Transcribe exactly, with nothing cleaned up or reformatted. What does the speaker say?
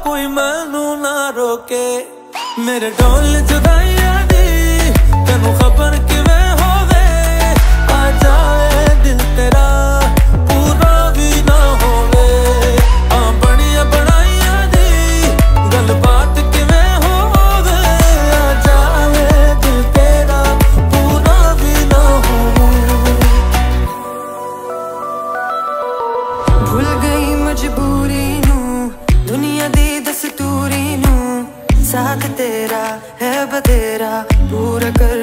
कोई मैनू ना रोके। मेरे ढोल जुदाइयां दी तेनू खबर किवें होवे, आ जाए दिल तेरा पूरा भी ना होवे। आ बड़िया बनाइयां दी गलबात किवें होवे, आ जाए दिल तेरा पूरा भी ना होवे। भूल गई मजबूरी नू दुनिया दी दस्तूरी नू, साथ तेरा है बतेरा पूरा कर